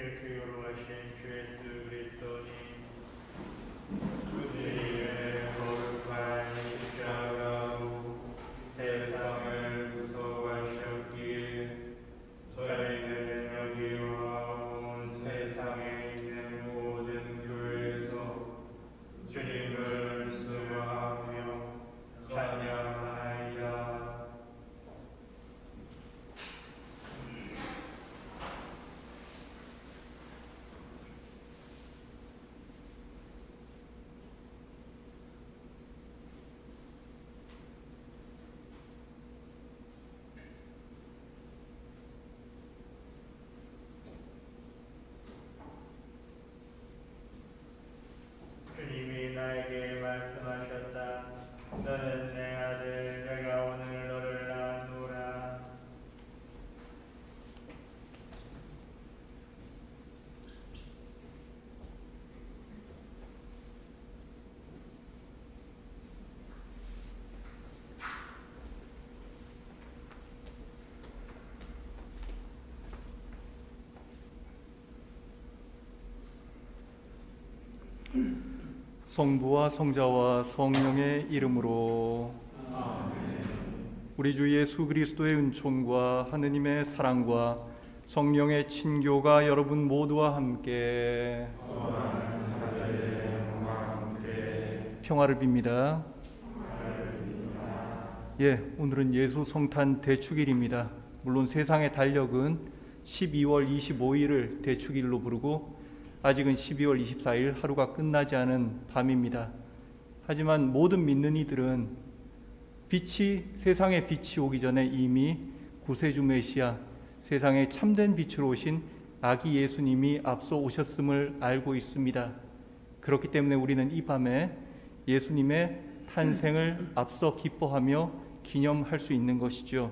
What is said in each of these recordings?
일cri로 하신 주 예수 그리스도님, 주님의 거룩한 십자가로 세상을 구속하셨기에 저희는 여기와 온 세상에 있는 모든 교회에서 주님을 수여하며 찬양하나이다. 주님이 나에게 말씀하셨다. 너는 내 아들, 내가 오늘 너를 낳았노라. 성부와 성자와 성령의 이름으로 아멘. 우리 주 예수 그리스도의 은총과 하느님의 사랑과 성령의 친교가 여러분 모두와 함께 평화를 빕니다. 오늘은 예수 성탄 대축일입니다. 물론 세상의 달력은 12월 25일을 대축일로 부르고 아직은 12월 24일 하루가 끝나지 않은 밤입니다. 하지만 모든 믿는 이들은 세상의 빛이 오기 전에 이미 구세주 메시아, 세상에 참된 빛으로 오신 아기 예수님이 앞서 오셨음을 알고 있습니다. 그렇기 때문에 우리는 이 밤에 예수님의 탄생을 앞서 기뻐하며 기념할 수 있는 것이죠.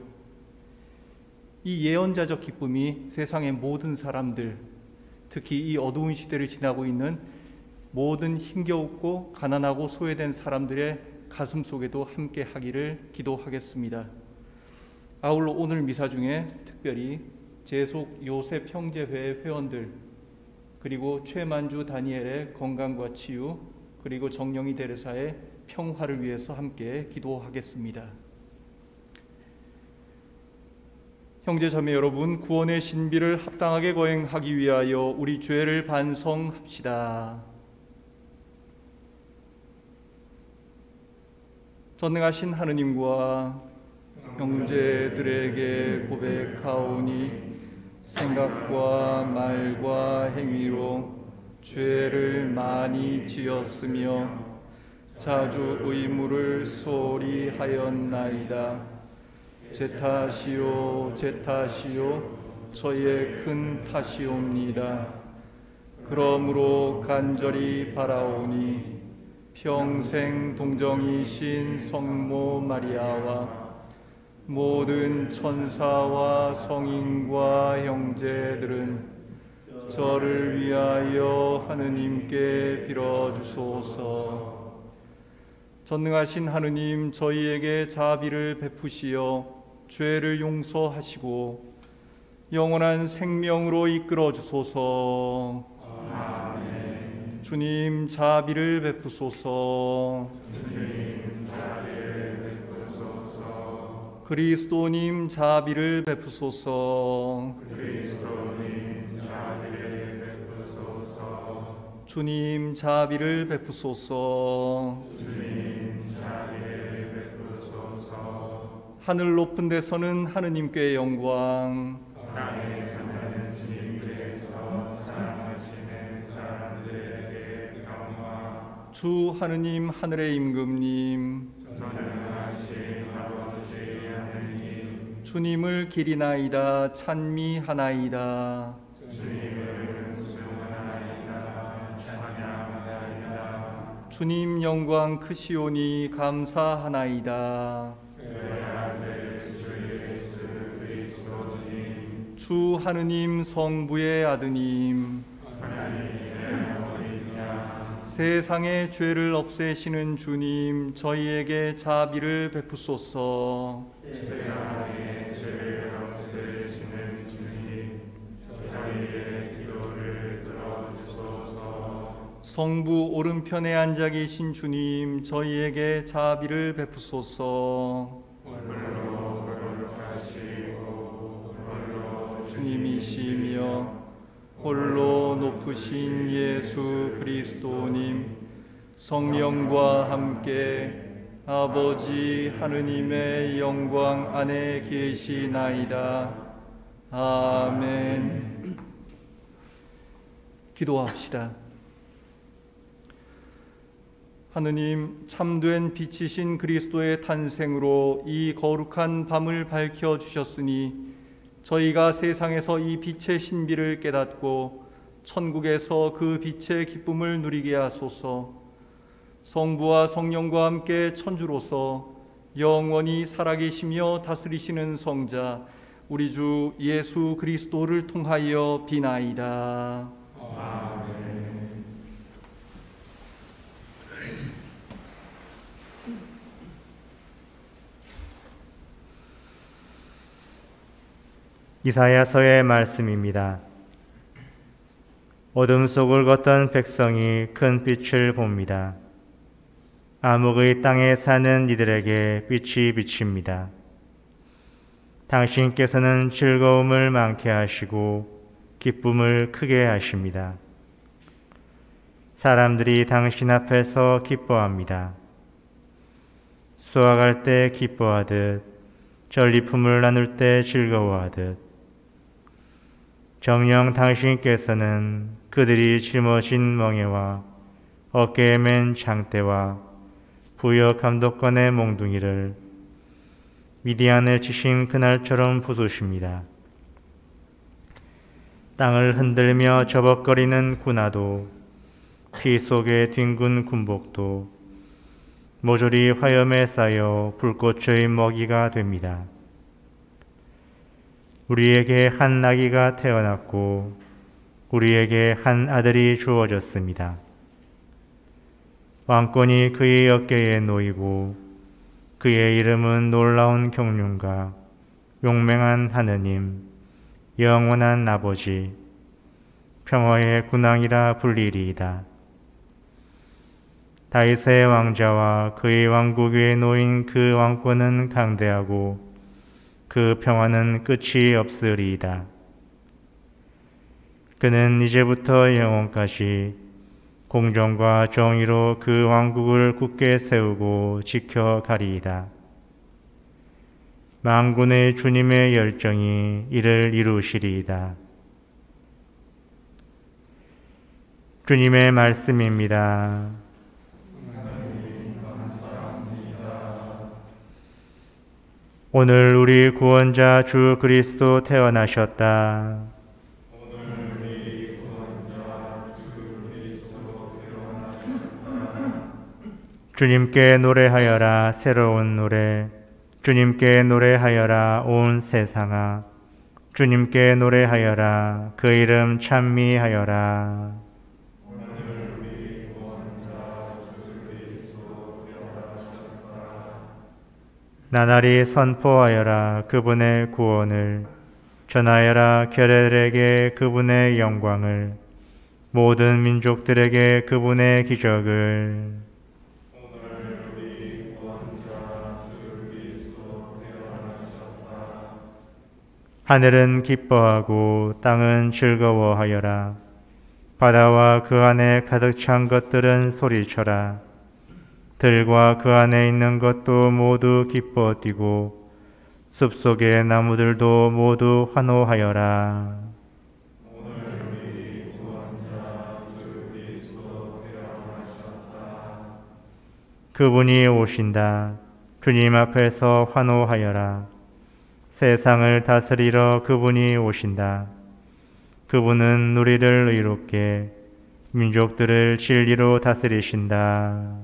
이 예언자적 기쁨이 세상의 모든 사람들, 특히 이 어두운 시대를 지나고 있는 모든 힘겨웠고 가난하고 소외된 사람들의 가슴 속에도 함께 하기를 기도하겠습니다. 아울러 오늘 미사 중에 특별히 재속 요셉 형제회 회원들, 그리고 최만주 다니엘의 건강과 치유, 그리고 정령이 데레사의 평화를 위해서 함께 기도하겠습니다. 형제자매 여러분, 구원의 신비를 합당하게 거행하기 위하여 우리 죄를 반성합시다. 전능하신 하느님과 형제들에게 고백하오니 생각과 말과 행위로 죄를 많이 지었으며 자주 의무를 소홀히 하였나이다. 제 탓이요 저희의 큰 탓이옵니다. 그러므로 간절히 바라오니 평생 동정이신 성모 마리아와 모든 천사와 성인과 형제들은 저를 위하여 하느님께 빌어주소서. 전능하신 하느님, 저희에게 자비를 베푸시어 죄를 용서하시고 영원한 생명으로 이끌어 주소서. 아멘. 주님 자비를 베푸소서. 주님 자비를 베푸소서. 그리스도님 자비를 베푸소서. 그리스도님 자비를 베푸소서. 주님 자비를 베푸소서. 주님 자비를 베푸소서. 하늘 높은 데서는 하느님께 영광, 땅에서는 주님께서 사랑하시는 사람들에게 평화. 주 하느님, 하늘의 임금님, 전능하신 아버지 하느님, 주님을 기리나이다, 찬미하나이다. 주님을 숭하나이다, 찬양하나이다. 주님 영광 크시오니 감사하나이다. 주 하느님 성부의 아드님, 세상의 죄를 없애시는 주님, 저희에게 자비를 베푸소서. 세상의 죄를 없애시는 주님, 저희의 기도를 성부 오른편에 앉아 계신 주님, 저희에게 자비를 베푸소서. 주님이시며 홀로 높으신 예수 그리스도님, 성령과 함께 아버지 하느님의 영광 안에 계시나이다. 아멘. 기도합시다. 하느님, 참된 빛이신 그리스도의 탄생으로 이 거룩한 밤을 밝혀 주셨으니 저희가 세상에서 이 빛의 신비를 깨닫고 천국에서 그 빛의 기쁨을 누리게 하소서. 성부와 성령과 함께 천주로서 영원히 살아계시며 다스리시는 성자 우리 주 예수 그리스도를 통하여 비나이다. 아멘. 이사야서의 말씀입니다. 어둠 속을 걷던 백성이 큰 빛을 봅니다. 암흑의 땅에 사는 이들에게 빛이 비칩니다. 당신께서는 즐거움을 많게 하시고 기쁨을 크게 하십니다. 사람들이 당신 앞에서 기뻐합니다. 수확할 때 기뻐하듯 전리품을 나눌 때 즐거워하듯 정녕 당신께서는 그들이 짊어진 멍에와 어깨에 맨 장대와 부여 감독관의 몽둥이를 미디안을 치신 그날처럼 부수십니다. 땅을 흔들며 저벅거리는 군화도 피 속에 뒹군 군복도 모조리 화염에 쌓여 불꽃의 먹이가 됩니다. 우리에게 한 나귀가 태어났고 우리에게 한 아들이 주어졌습니다. 왕권이 그의 어깨에 놓이고 그의 이름은 놀라운 경륜과 용맹한 하느님, 영원한 아버지, 평화의 군왕이라 불리리이다. 다윗의 왕자와 그의 왕국 위에 놓인 그 왕권은 강대하고 그 평화는 끝이 없으리이다. 그는 이제부터 영원까지 공정과 정의로 그 왕국을 굳게 세우고 지켜가리이다. 만군의 주님의 열정이 이를 이루시리이다. 주님의 말씀입니다. 오늘 우리 구원자 주 그리스도 태어나셨다. 주님께 노래하여라 새로운 노래, 주님께 노래하여라 온 세상아, 주님께 노래하여라 그 이름 찬미하여라. 나날이 선포하여라 그분의 구원을, 전하여라 결례들에게 그분의 영광을, 모든 민족들에게 그분의 기적을. 하늘은 기뻐하고 땅은 즐거워하여라. 바다와 그 안에 가득 찬 것들은 소리쳐라. 들과 그 안에 있는 것도 모두 기뻐 뛰고 숲속의 나무들도 모두 환호하여라. 그분이 오신다. 주님 앞에서 환호하여라. 세상을 다스리러 그분이 오신다. 그분은 우리를 의롭게, 민족들을 진리로 다스리신다.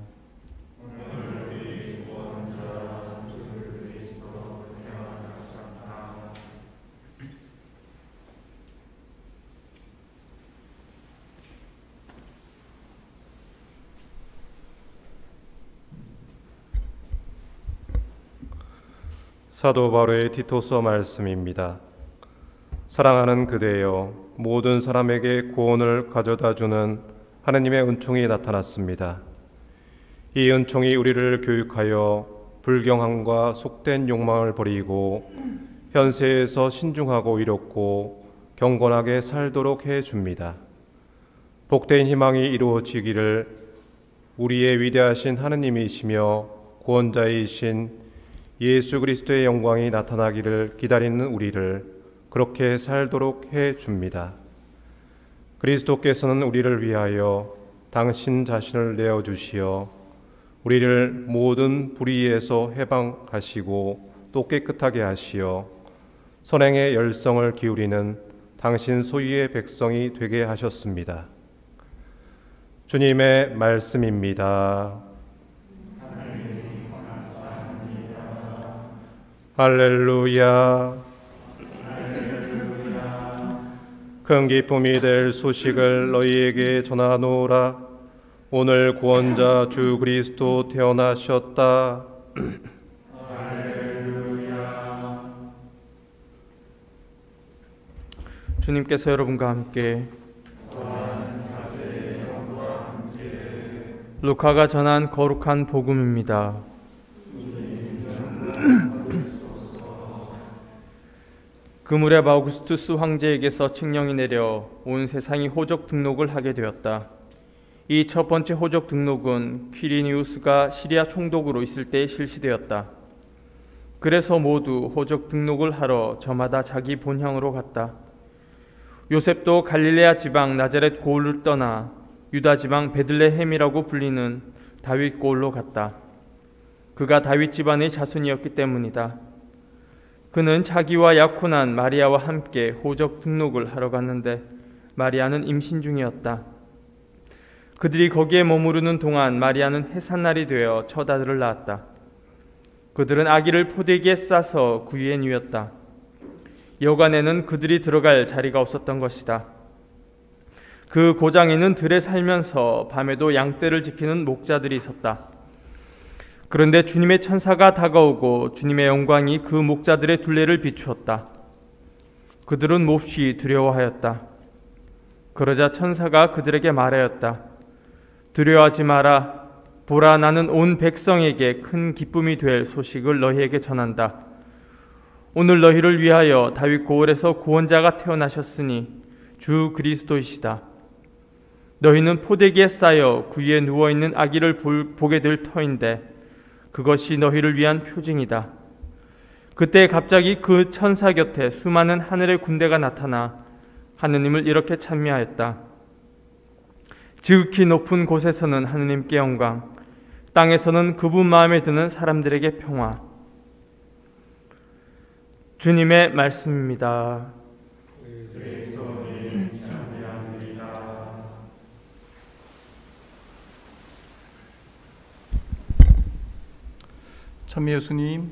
사도 바울의 디토서 말씀입니다. 사랑하는 그대여, 모든 사람에게 구원을 가져다주는 하느님의 은총이 나타났습니다. 이 은총이 우리를 교육하여 불경함과 속된 욕망을 버리고 현세에서 신중하고 이롭고 경건하게 살도록 해줍니다. 복된 희망이 이루어지기를 우리의 위대하신 하느님이시며 구원자이신 예수 그리스도의 영광이 나타나기를 기다리는 우리를 그렇게 살도록 해줍니다. 그리스도께서는 우리를 위하여 당신 자신을 내어주시어 우리를 모든 불의에서 해방하시고 또 깨끗하게 하시어 선행의 열성을 기울이는 당신 소유의 백성이 되게 하셨습니다. 주님의 말씀입니다. 할렐루야. 큰 기쁨이 될 소식을 너희에게 전하노라. 오늘 구원자 주 그리스도 태어나셨다. 할렐루야. 주님께서 여러분과 함께 루카가 전한 거룩한 복음입니다. 그 무렵 아우구스투스 황제에게서 칙령이 내려 온 세상이 호적 등록을 하게 되었다. 이 첫 번째 호적 등록은 퀴리니우스가 시리아 총독으로 있을 때 실시되었다. 그래서 모두 호적 등록을 하러 저마다 자기 본향으로 갔다. 요셉도 갈릴레아 지방 나자렛 고을을 떠나 유다 지방 베들레헴이라고 불리는 다윗 고을로 갔다. 그가 다윗 집안의 자손이었기 때문이다. 그는 자기와 약혼한 마리아와 함께 호적 등록을 하러 갔는데 마리아는 임신 중이었다. 그들이 거기에 머무르는 동안 마리아는 해산날이 되어 첫 아들을 낳았다. 그들은 아기를 포대기에 싸서 구유에 누웠다. 여관에는 그들이 들어갈 자리가 없었던 것이다. 그 고장에는 들에 살면서 밤에도 양떼를 지키는 목자들이 있었다. 그런데 주님의 천사가 다가오고 주님의 영광이 그 목자들의 둘레를 비추었다. 그들은 몹시 두려워하였다. 그러자 천사가 그들에게 말하였다. 두려워하지 마라. 보라, 나는 온 백성에게 큰 기쁨이 될 소식을 너희에게 전한다. 오늘 너희를 위하여 다윗 고을에서 구원자가 태어나셨으니 주 그리스도이시다. 너희는 포대기에 쌓여 구유에 누워있는 아기를 보게 될 터인데 그것이 너희를 위한 표징이다. 그때 갑자기 그 천사 곁에 수많은 하늘의 군대가 나타나 하느님을 이렇게 찬미하였다. 지극히 높은 곳에서는 하느님께 영광, 땅에서는 그분 마음에 드는 사람들에게 평화. 주님의 말씀입니다. 참미 예수님,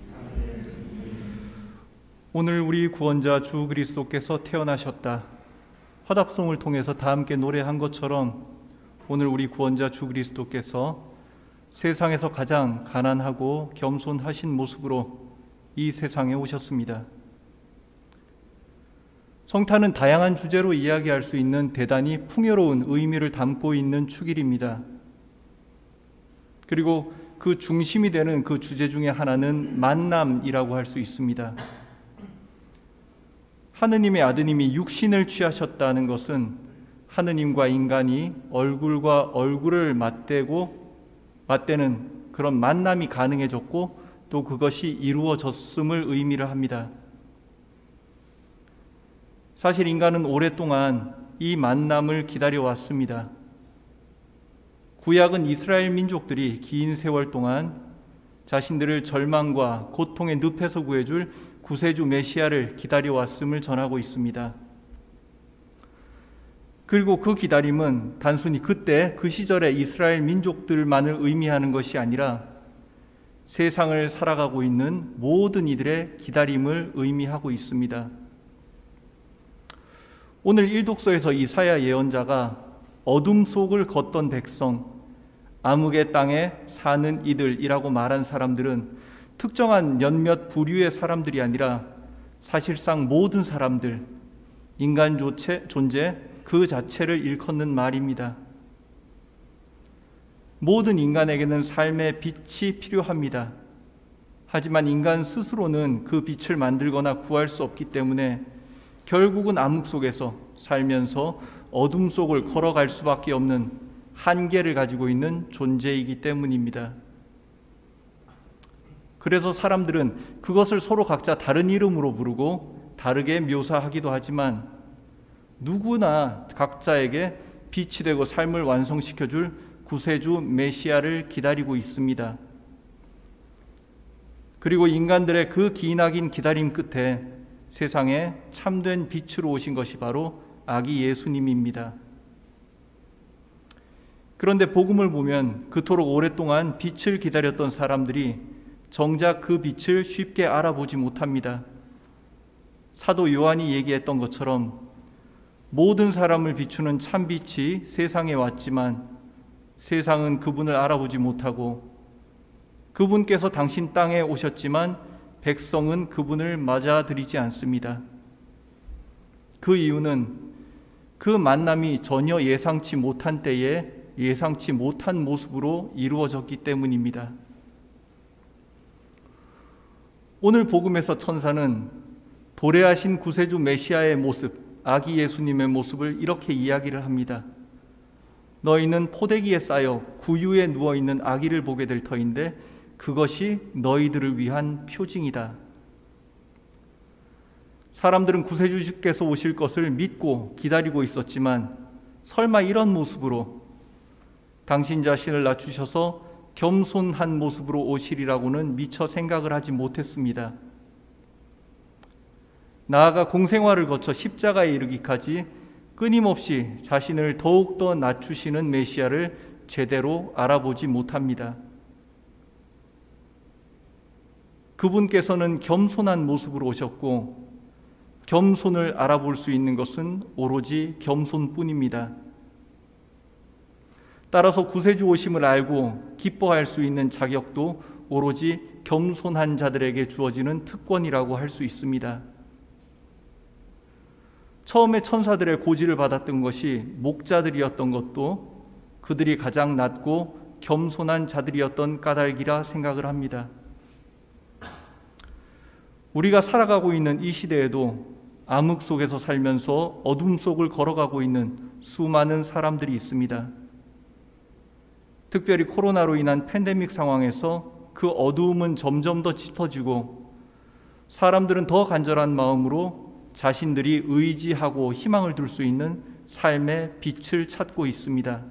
오늘 우리 구원자 주 그리스도께서 태어나셨다. 화답송을 통해서 다 함께 노래한 것처럼 오늘 우리 구원자 주 그리스도께서 세상에서 가장 가난하고 겸손하신 모습으로 이 세상에 오셨습니다. 성탄은 다양한 주제로 이야기할 수 있는 대단히 풍요로운 의미를 담고 있는 축일입니다. 그리고 그 중심이 되는 그 주제 중에 하나는 만남이라고 할 수 있습니다. 하느님의 아드님이 육신을 취하셨다는 것은 하느님과 인간이 얼굴과 얼굴을 맞대는 그런 만남이 가능해졌고 또 그것이 이루어졌음을 의미를 합니다. 사실 인간은 오랫동안 이 만남을 기다려왔습니다. 구약은 이스라엘 민족들이 긴 세월 동안 자신들을 절망과 고통의 늪에서 구해줄 구세주 메시아를 기다려왔음을 전하고 있습니다. 그리고 그 기다림은 단순히 그때 그 시절의 이스라엘 민족들만을 의미하는 것이 아니라 세상을 살아가고 있는 모든 이들의 기다림을 의미하고 있습니다. 오늘 일독서에서 이사야 예언자가 어둠 속을 걷던 백성, 암흑의 땅에 사는 이들이라고 말한 사람들은 특정한 몇몇 부류의 사람들이 아니라 사실상 모든 사람들, 인간 존재 그 자체를 일컫는 말입니다. 모든 인간에게는 삶의 빛이 필요합니다. 하지만 인간 스스로는 그 빛을 만들거나 구할 수 없기 때문에 결국은 암흑 속에서 살면서 어둠 속을 걸어갈 수밖에 없는 한계를 가지고 있는 존재이기 때문입니다. 그래서 사람들은 그것을 서로 각자 다른 이름으로 부르고 다르게 묘사하기도 하지만 누구나 각자에게 빛이 되고 삶을 완성시켜줄 구세주 메시아를 기다리고 있습니다. 그리고 인간들의 그 기나긴 기다림 끝에 세상에 참된 빛으로 오신 것이 바로 아기 예수님입니다. 그런데 복음을 보면 그토록 오랫동안 빛을 기다렸던 사람들이 정작 그 빛을 쉽게 알아보지 못합니다. 사도 요한이 얘기했던 것처럼 모든 사람을 비추는 참빛이 세상에 왔지만 세상은 그분을 알아보지 못하고 그분께서 당신 땅에 오셨지만 백성은 그분을 맞아들이지 않습니다. 그 이유는 그 만남이 전혀 예상치 못한 때에 예상치 못한 모습으로 이루어졌기 때문입니다. 오늘 복음에서 천사는 도래하신 구세주 메시아의 모습, 아기 예수님의 모습을 이렇게 이야기를 합니다. 너희는 포대기에 쌓여 구유에 누워있는 아기를 보게 될 터인데 그것이 너희들을 위한 표징이다. 사람들은 구세주께서 오실 것을 믿고 기다리고 있었지만 설마 이런 모습으로 당신 자신을 낮추셔서 겸손한 모습으로 오시리라고는 미처 생각을 하지 못했습니다. 나아가 공생활을 거쳐 십자가에 이르기까지 끊임없이 자신을 더욱더 낮추시는 메시아를 제대로 알아보지 못합니다. 그분께서는 겸손한 모습으로 오셨고 겸손을 알아볼 수 있는 것은 오로지 겸손뿐입니다. 따라서 구세주 오심을 알고 기뻐할 수 있는 자격도 오로지 겸손한 자들에게 주어지는 특권이라고 할 수 있습니다. 처음에 천사들의 고지를 받았던 것이 목자들이었던 것도 그들이 가장 낮고 겸손한 자들이었던 까닭이라 생각을 합니다. 우리가 살아가고 있는 이 시대에도 암흑 속에서 살면서 어둠 속을 걸어가고 있는 수많은 사람들이 있습니다. 특별히 코로나로 인한 팬데믹 상황에서 그 어두움은 점점 더 짙어지고 사람들은 더 간절한 마음으로 자신들이 의지하고 희망을 둘 수 있는 삶의 빛을 찾고 있습니다.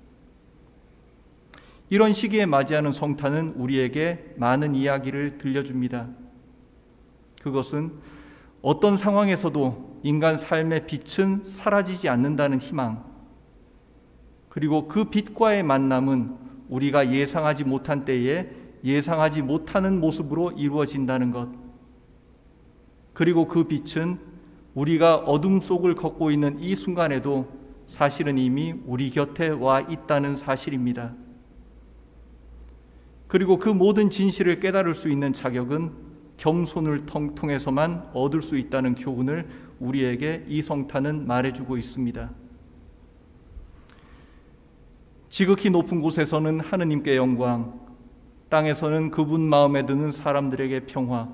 이런 시기에 맞이하는 성탄은 우리에게 많은 이야기를 들려줍니다. 그것은 어떤 상황에서도 인간 삶의 빛은 사라지지 않는다는 희망, 그리고 그 빛과의 만남은 우리가 예상하지 못한 때에 예상하지 못하는 모습으로 이루어진다는 것, 그리고 그 빛은 우리가 어둠 속을 걷고 있는 이 순간에도 사실은 이미 우리 곁에 와 있다는 사실입니다. 그리고 그 모든 진실을 깨달을 수 있는 자격은 겸손을 통해서만 얻을 수 있다는 교훈을 우리에게 이 성탄은 말해주고 있습니다. 지극히 높은 곳에서는 하느님께 영광, 땅에서는 그분 마음에 드는 사람들에게 평화.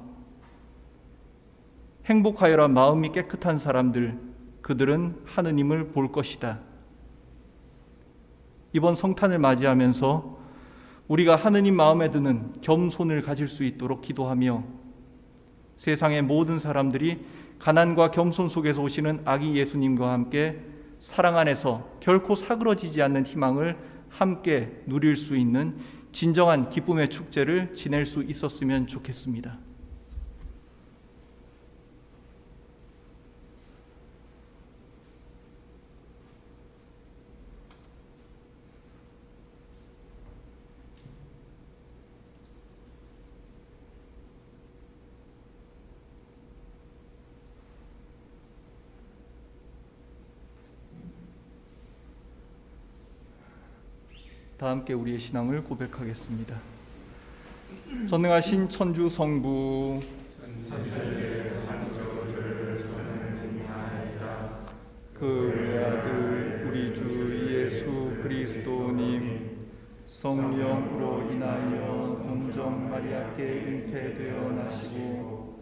행복하여라 마음이 깨끗한 사람들, 그들은 하느님을 볼 것이다. 이번 성탄을 맞이하면서 우리가 하느님 마음에 드는 겸손을 가질 수 있도록 기도하며 세상의 모든 사람들이 가난과 겸손 속에서 오시는 아기 예수님과 함께 사랑 안에서 결코 사그러지지 않는 희망을 함께 누릴 수 있는 진정한 기쁨의 축제를 지낼 수 있었으면 좋겠습니다. 다 함께 우리의 신앙을 고백하겠습니다. 전능하신 천주 성부, 그 아들 우리 주 예수 그리스도님, 성령으로 인하여 동정 마리아께 잉태되어 나시고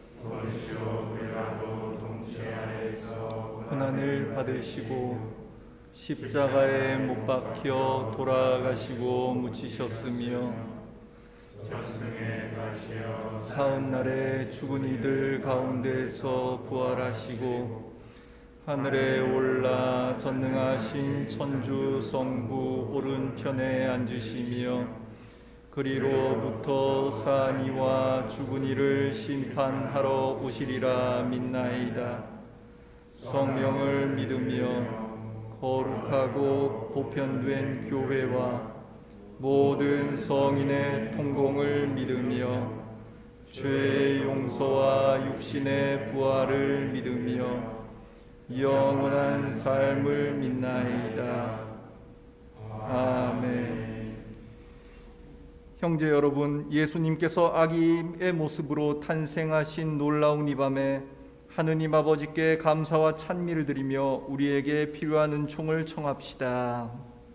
고난을 받으시고 십자가에 못 박혀 돌아가시고 묻히셨으며 사흘날에 죽은 이들 가운데서 부활하시고 하늘에 올라 전능하신 천주 성부 오른편에 앉으시며 그리로부터 산 이와 죽은 이를 심판하러 오시리라 믿나이다. 성령을 믿으며 거룩하고 보편된 교회와 모든 성인의 통공을 믿으며 죄의 용서와 육신의 부활을 믿으며 영원한 삶을 믿나이다. 아멘. 형제 여러분, 예수님께서 아기의 모습으로 탄생하신 놀라운 이 밤에 하느님 아버지께 감사와 찬미를 드리며 우리에게 필요한 은총을 청합시다.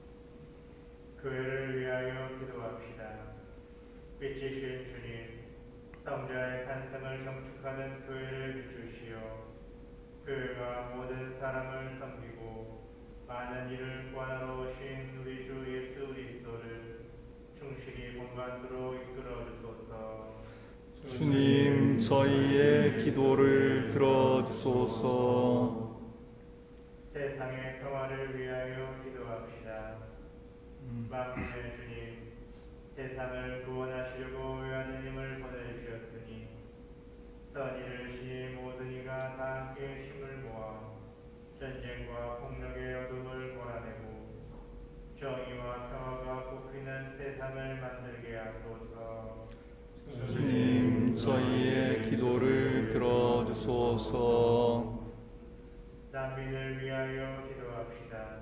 교회를 위하여 기도합시다. 빛이신 주님, 성자의 탄생을 경축하는 교회를 비추시어 교회가 모든 사람을 섬기고 많은 일을 구하러 오신 우리 주 예수 그리스도를 충실히 본받도록 이끌어 주소서. 주님, 저희의 기도를 들어주소서. 세상의 평화를 위하여 기도합시다. 만군의 주님, 세상을 구원하시려고 하느님을 보내주셨으니 선의를 시 모든 이가 다 함께 힘을 모아 전쟁과 폭력의 어둠을 몰아내고 정의와 평화가 꽃피는 세상을 만들게 하소서. 주님, 저희의 기도를 들어주소서. 난민을 위하여 기도합시다.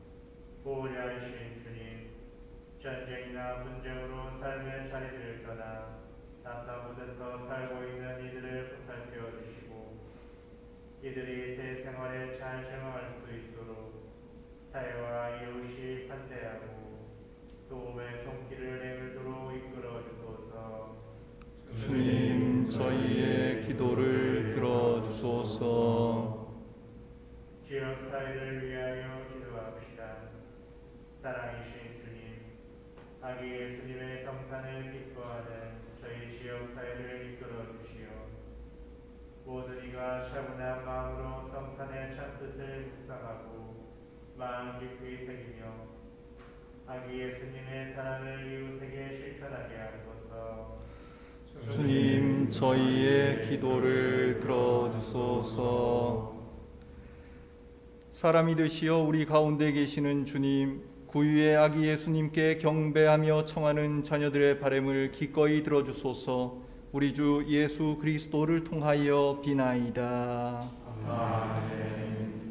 보호자이신 주님, 전쟁이나 분쟁으로 삶의 자리를 떠나 낯선 곳에서 살고 있는 이들을 보살펴 주시고 이들이 새 생활에 잘 적응할 수 있도록 사회와 이웃이 판대하고 도움의 손길을 내밀도록 이끌어 주소서. 주님, 저희의 기도를 들어주소서. 지역 사회를 위하여 기도합시다. 사랑이신 주님, 아기 예수님의 성탄을 기뻐하는 저희 지역 사회를 이끌어 주시어 모든 이가 차분한 마음으로 성탄의 참뜻을 묵상하고 마음 깊이 새기며 아기 예수님의 사랑을 이웃에게 실천하게 하소서. 주님, 저희의 기도를 들어주소서. 사람이 되시어 우리 가운데 계시는 주님, 구유의 아기 예수님께 경배하며 청하는 자녀들의 바람을 기꺼이 들어주소서. 우리 주 예수 그리스도를 통하여 비나이다. 아멘.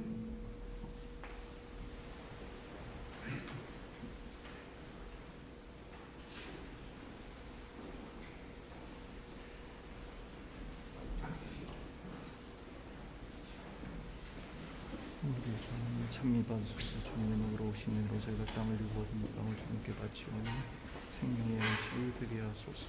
우리 주님 찬미 받으소서. 주님의 능으로 오신 은혜로 저희가 땅을 이루고 얻은 이 땅을 주님께 바치오니 생명의 안식을 되게 하소서.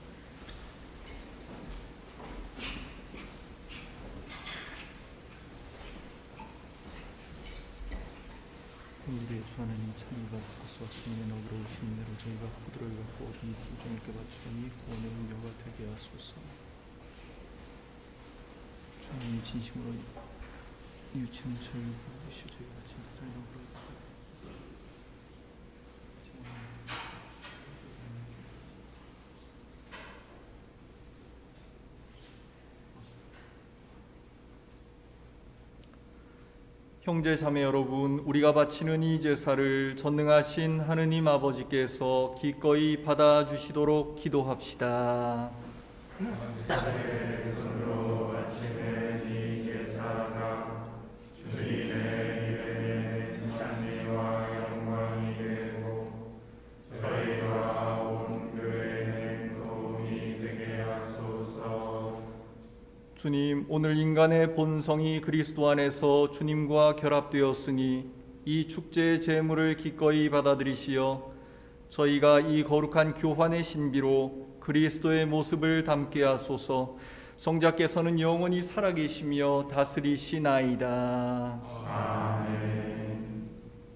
우리의 주 하나님 찬미 받으소서. 주님의 능으로 오신 은혜로 저희가 포도를 갖고 얻은 이 주님께 바치오니 구원의 은혜가 되게 하소서. 주님 진심으로 유치원 저희 부르시오. 저희가 진짜 살려고 형제 자매 여러분, 우리가 바치는 이 제사를 전능하신 하느님 아버지께서 기꺼이 받아주시도록 기도합시다. 주님, 오늘 인간의 본성이 그리스도 안에서 주님과 결합되었으니 이 축제의 제물을 기꺼이 받아들이시어 저희가 이 거룩한 교환의 신비로 그리스도의 모습을 담게 하소서. 성자께서는 영원히 살아계시며 다스리시나이다. 아멘.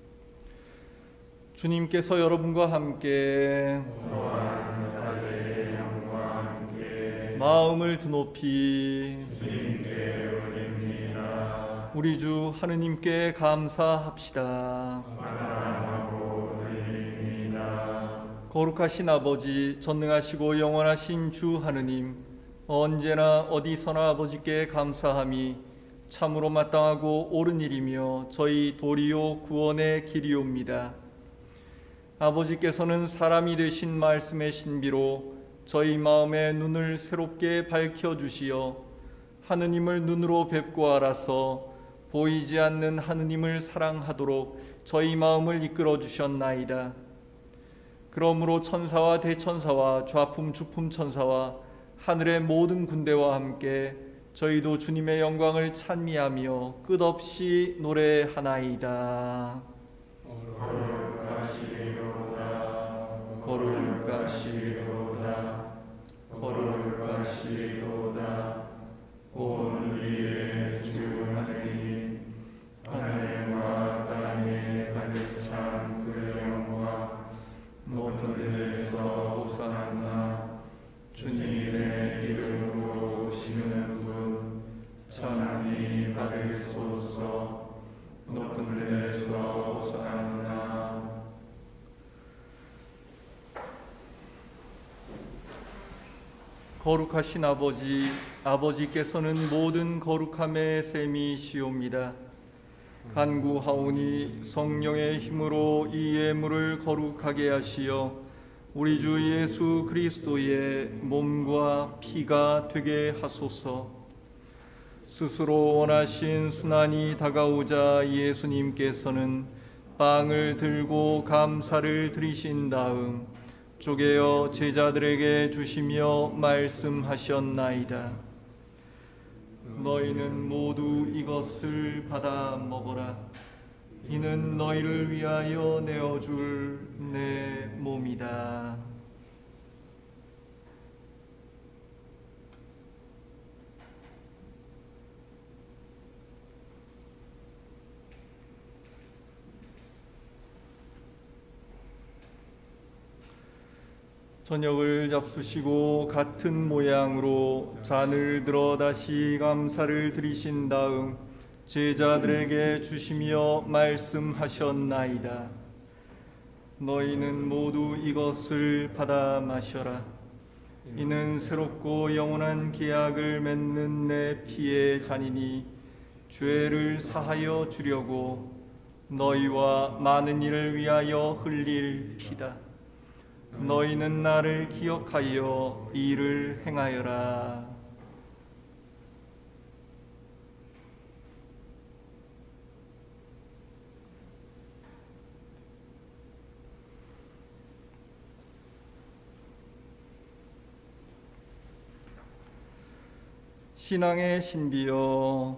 주님께서 여러분과 함께 마음을 드높이 주님께 올립니다. 우리 주 하느님께 감사합시다. 감사하고 드립니다. 거룩하신 아버지, 전능하시고 영원하신 주 하느님, 언제나 어디서나 아버지께 감사함이 참으로 마땅하고 옳은 일이며 저희 도리요 구원의 길이옵니다. 아버지께서는 사람이 되신 말씀의 신비로 저희 마음의 눈을 새롭게 밝혀주시어 하느님을 눈으로 뵙고 알아서 보이지 않는 하느님을 사랑하도록 저희 마음을 이끌어 주셨나이다. 그러므로 천사와 대천사와 좌품 주품 천사와 하늘의 모든 군대와 함께 저희도 주님의 영광을 찬미하며 끝없이 노래하나이다. 거룩하시도다 거룩하시도다 온 위의 주 하느님, 하늘과 땅에 가득 찬 그 영광, 높은 데서 호산나. 주님의 이름으로 오시는 분 찬미 받으소서. 높은 데서 호산나. 거룩하신 아버지, 아버지께서는 모든 거룩함의 셈이시옵니다. 간구하오니 성령의 힘으로 이 예물을 거룩하게 하시어 우리 주 예수 그리스도의 몸과 피가 되게 하소서. 스스로 원하신 순환이 다가오자 예수님께서는 빵을 들고 감사를 드리신 다음 쪼개어 제자들에게 주시며 말씀하셨나이다. 너희는 모두 이것을 받아 먹어라. 이는 너희를 위하여 내어줄 내 몸이다. 저녁을 잡수시고 같은 모양으로 잔을 들어 다시 감사를 드리신 다음 제자들에게 주시며 말씀하셨나이다. 너희는 모두 이것을 받아 마셔라. 이는 새롭고 영원한 계약을 맺는 내 피의 잔이니 죄를 사하여 주려고 너희와 많은 이를 위하여 흘릴 피다. 너희는 나를 기억하여 이를 행하여라. 신앙의 신비여,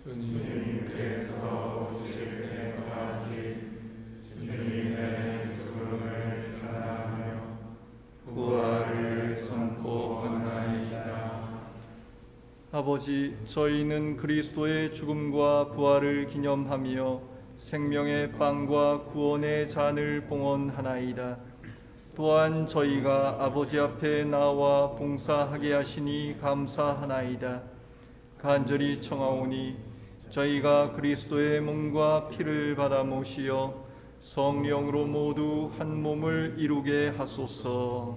주님께서 오실 때까지 주님의 죽음을 전하며 부활을 선포하나이다. 아버지, 저희는 그리스도의 죽음과 부활을 기념하며 생명의 빵과 구원의 잔을 봉헌하나이다. 또한 저희가 아버지 앞에 나와 봉사하게 하시니 감사하나이다. 간절히 청하오니 저희가 그리스도의 몸과 피를 받아 모시어 성령으로 모두 한 몸을 이루게 하소서.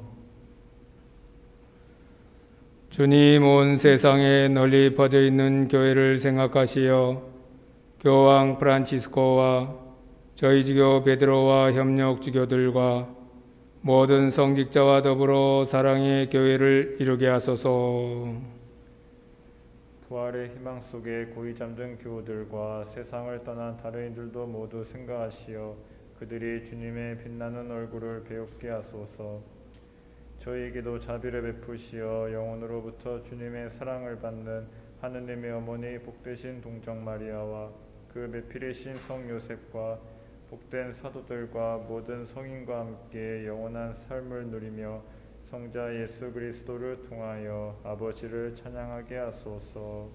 주님, 온 세상에 널리 퍼져 있는 교회를 생각하시어 교황 프란치스코와 저희 주교 베드로와 협력 주교들과 모든 성직자와 더불어 사랑의 교회를 이루게 하소서. 부활의 희망 속에 고이 잠든 교우들과 세상을 떠난 다른 이들도 모두 생각하시어 그들이 주님의 빛나는 얼굴을 배웁게 하소서. 저희에게도 자비를 베푸시어 영혼으로부터 주님의 사랑을 받는 하느님의 어머니 복되신 동정 마리아와 그 매필이신 성 요셉과 복된 사도들과 모든 성인과 함께 영원한 삶을 누리며 성자 예수 그리스도를 통하여 아버지를 찬양하게 하소서.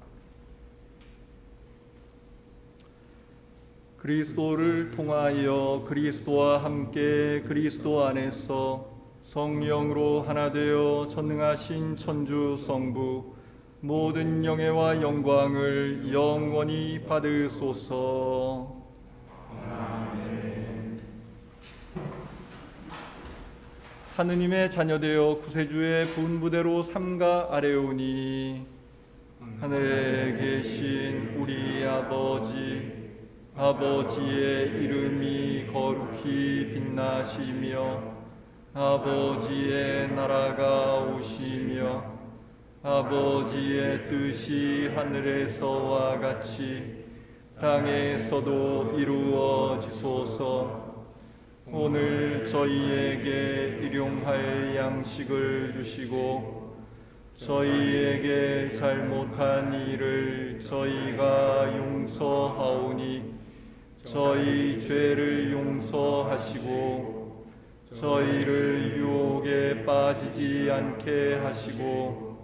그리스도를 통하여 그리스도와 함께 그리스도 안에서 성령으로 하나 되어 전능하신 천주 성부 모든 영예와 영광을 영원히 받으소서. 아멘. 하느님의 자녀되어 구세주의 분부대로 삼가 아뢰오니 하늘에 계신 우리 아버지의 이름이 거룩히 빛나시며 아버지의 나라가 오시며 아버지의 뜻이 하늘에서와 같이 땅에서도 이루어지소서. 오늘 저희에게 일용할 양식을 주시고 저희에게 잘못한 일을 저희가 용서하오니 저희 죄를 용서하시고 저희를 유혹에 빠지지 않게 하시고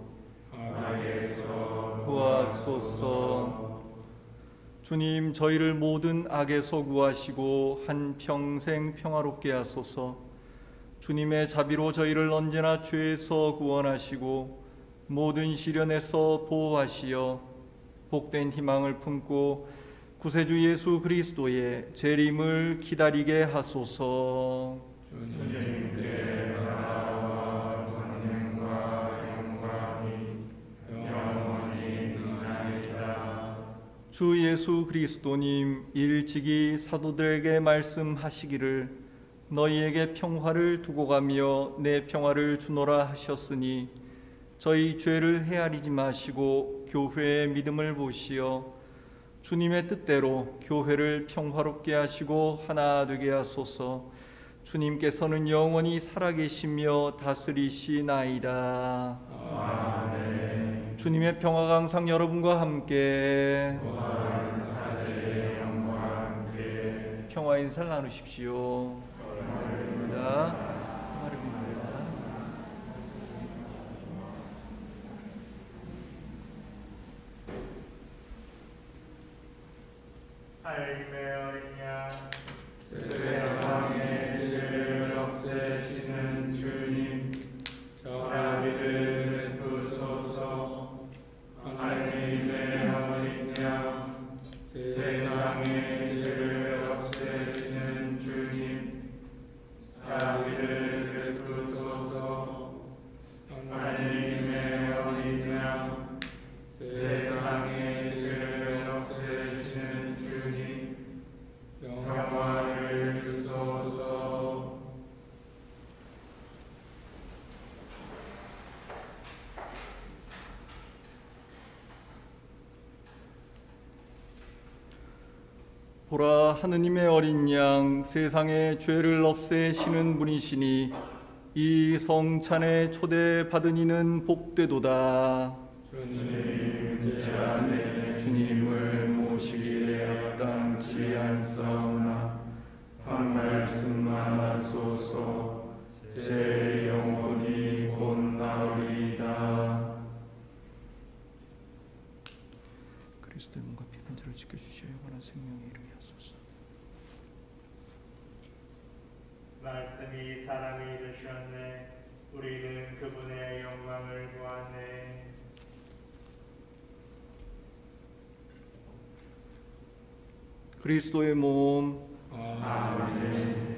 악에서 구하소서. 주님, 저희를 모든 악에서 구하시고 한평생 평화롭게 하소서. 주님의 자비로 저희를 언제나 죄에서 구원하시고 모든 시련에서 보호하시어 복된 희망을 품고 구세주 예수 그리스도의 재림을 기다리게 하소서. 주님께 나라와 권능과 영광이 영원히 있나이다. 주 예수 그리스도님 일찍이 사도들에게 말씀하시기를 너희에게 평화를 두고 가며 내 평화를 주노라 하셨으니 저희 죄를 헤아리지 마시고 교회의 믿음을 보시어 주님의 뜻대로 교회를 평화롭게 하시고 하나 되게 하소서. 주님께서는 영원히 살아계시며 다스리시나이다. 아멘. 주님의 평화가 항상 여러분과 함께 평화 인사를 나누십시오. 감사합니다. 하나님의 어린 양 세상의 죄를 없애시는 주님 자비를 베푸소서. 하나님의 어린 양 세상의 죄를 없애시는 주님 자비를 베푸소서. 하나님의 어린 양 세상의 죄를 없애시는 주님 평화를 주소서. 보라, 하느님의 어린 양 세상의 죄를 없애시는 분이시니 이 성찬에 초대받은 이는 복되도다. 주님 제 안에 주님을 모시기에 합당치 않사오나 한 말씀만 하소서. 제 영혼이 곧 나으리이다. 그리스도의 몸과 피 반절을 지켜주시어 영원한 생명에 이르게 하소서. 말씀이 사람이 되셨네. 우리는 그분의 영광을 보았네. 그리스도의 몸. 아멘.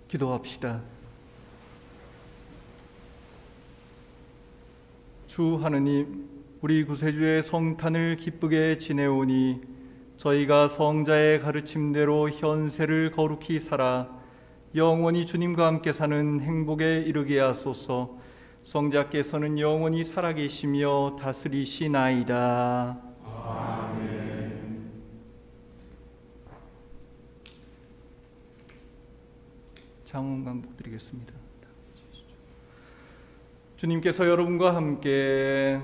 기도합시다. 주 하느님, 우리 구세주의 성탄을 기쁘게 지내오니 저희가 성자의 가르침대로 현세를 거룩히 살아 영원히 주님과 함께 사는 행복에 이르게 하소서. 성자께서는 영원히 살아계시며 다스리시나이다. 아멘. 장원 강복 드리겠습니다. 주님께서 여러분과 함께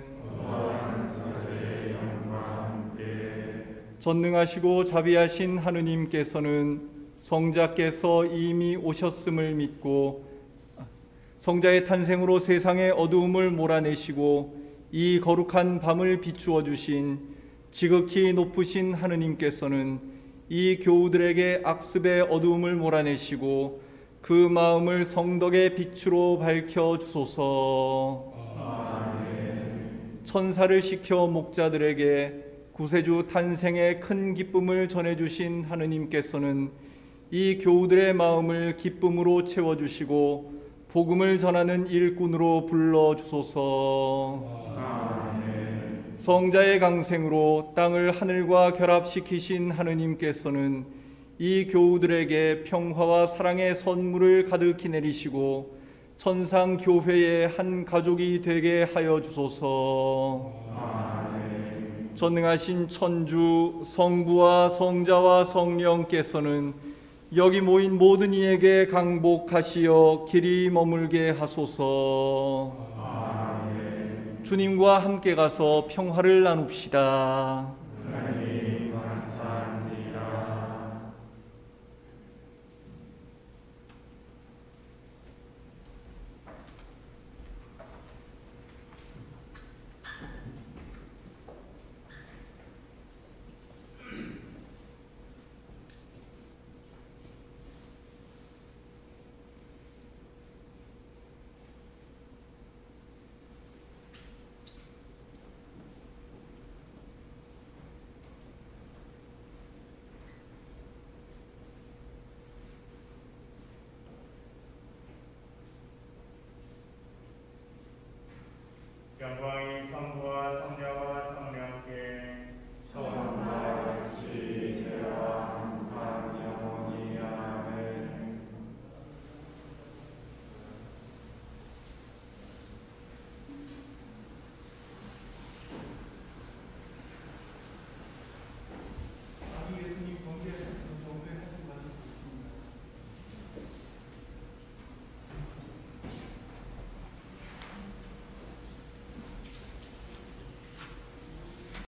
전능하시고 자비하신 하느님께서는 성자께서 이미 오셨음을 믿고 성자의 탄생으로 세상의 어두움을 몰아내시고 이 거룩한 밤을 비추어 주신 지극히 높으신 하느님께서는 이 교우들에게 악습의 어두움을 몰아내시고 그 마음을 성덕의 빛으로 밝혀 주소서. 아멘. 천사를 시켜 목자들에게 구세주 탄생의 큰 기쁨을 전해주신 하느님께서는 이 교우들의 마음을 기쁨으로 채워주시고 복음을 전하는 일꾼으로 불러주소서. 아멘. 성자의 강생으로 땅을 하늘과 결합시키신 하느님께서는 이 교우들에게 평화와 사랑의 선물을 가득히 내리시고 천상 교회의 한 가족이 되게 하여 주소서. 아멘. 전능하신 천주 성부와 성자와 성령께서는 여기 모인 모든 이에게 강복하시어 길이 머물게 하소서. 아멘. 주님과 함께 가서 평화를 나눕시다.